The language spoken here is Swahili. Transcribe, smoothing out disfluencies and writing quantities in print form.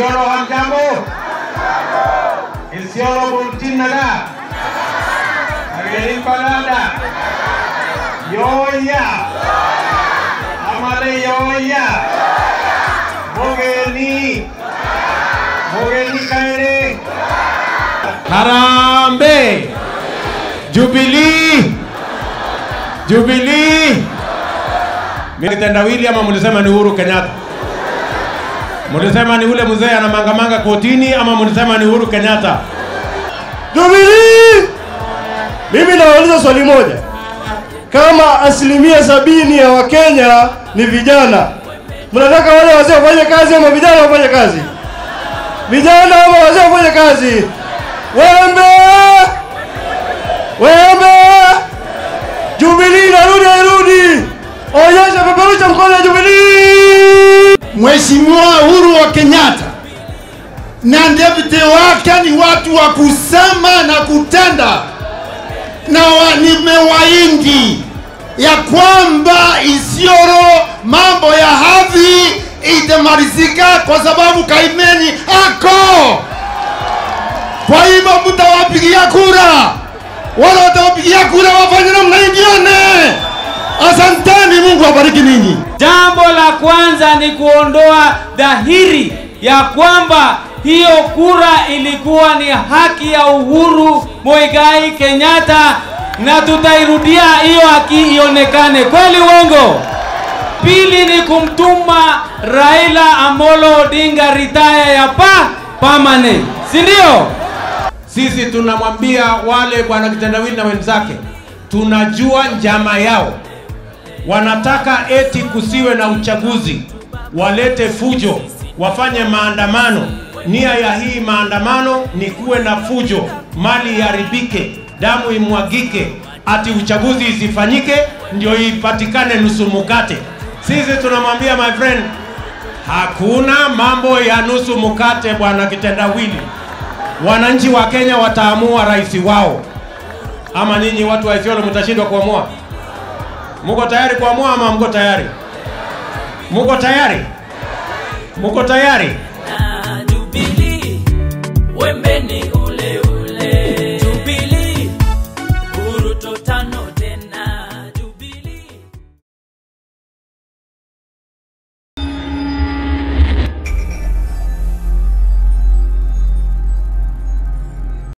Isiolo hamjambo? Isiolo bultinaga. Ageri palada. Yoya. Amale yoya. Mogeni. Mogeni kaire. Harambe. Jubilee. Jubilee. Mimi kitendawili ama mlisema ni Uhuru Kenyatta? Mlisema ni ule mzee anamangamanga kotini ama mlisema ni Uhuru Kenyatta? Jubilee! Mimi nauliza swali moja. Kama 70% ya Wakenya ni vijana, mnataka wale wazee wafanye kazi ama vijana wafanye kazi? Vijana ama wazee wafanye kazi? Wembe! Wembe! Jubilee narudi! Onyesha peperusha mkono ya Jubilee! Mheshimiwa Uhuru wa Kenyatta na deputy wake ni watu wa kusema na kutenda, na nimewaahidi ya kwamba Isiolo mambo ya hadhi itamalizika kwa sababu Kaimeni ako. Kwa hivyo mtawapigia kura, wala watawapigia kura wafanye namna nyingine. Asanteni, Mungu awabariki ninyi. Jambo la kwanza ni kuondoa dhahiri ya kwamba hiyo kura ilikuwa ni haki ya Uhuru Muigai Kenyatta, na tutairudia hiyo haki ionekane. Kweli uongo? Pili ni kumtuma Raila Amolo Odinga retire ya permanent. Si ndio? Sisi tunamwambia wale bwana kitendawili na wenzake, tunajua njama yao. Wanataka eti kusiwe na uchaguzi, walete fujo, wafanye maandamano. Nia ya hii maandamano ni kuwe na fujo, mali iharibike, damu imwagike, ati uchaguzi isifanyike ndio ipatikane nusu mukate. Sisi tunamwambia my friend, hakuna mambo ya nusu mukate bwana kitendawili. Wananchi wa Kenya wataamua rais wao. Ama ninyi watu wa Isiolo mtashindwa kuamua? Muko tayari kuamua ama mko tayari? Muko tayari? Muko tayari? Jubilee, wembeni